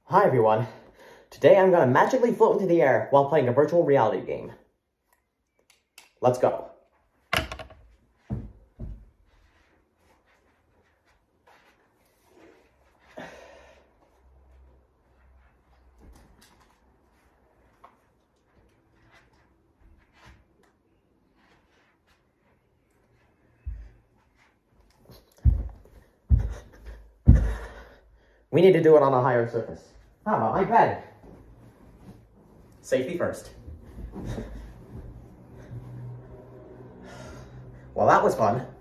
Hi everyone. Today I'm gonna magically float into the air while playing a virtual reality game. Let's go. We need to do it on a higher surface. How about my bed? Safety first. Well, that was fun.